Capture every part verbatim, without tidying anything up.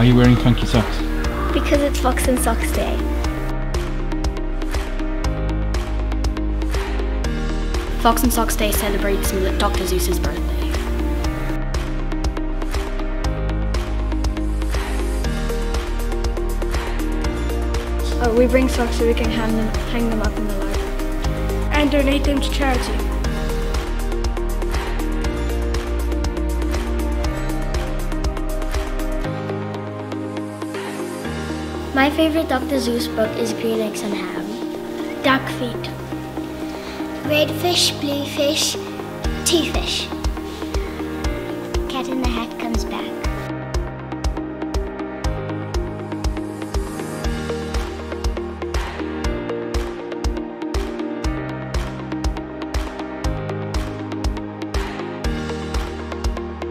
you wearing funky socks? Because it's Fox and Socks Day. Fox and Socks Day celebrates Doctor Seuss's birthday. Oh, we bring socks so we can hang them, hang them up in the library. And donate them to charity. My favorite Doctor Seuss book is Green Eggs and Ham. Duck feet. Red fish, blue fish, two fish. Cat in the Hat comes back.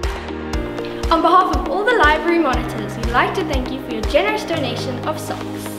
On behalf of all the library monitors, we'd like to thank you for your generous donation of socks.